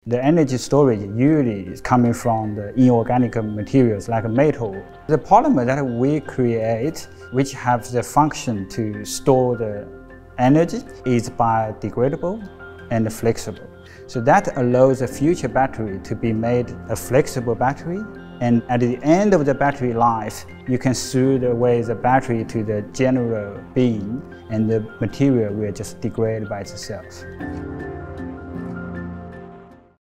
The energy storage usually is coming from the inorganic materials like metal. The polymer that we create, which have the function to store the energy, is biodegradable and flexible. So that allows a future battery to be made a flexible battery. And at the end of the battery life, you can throw away the battery to the general bin, and the material will just degrade by itself.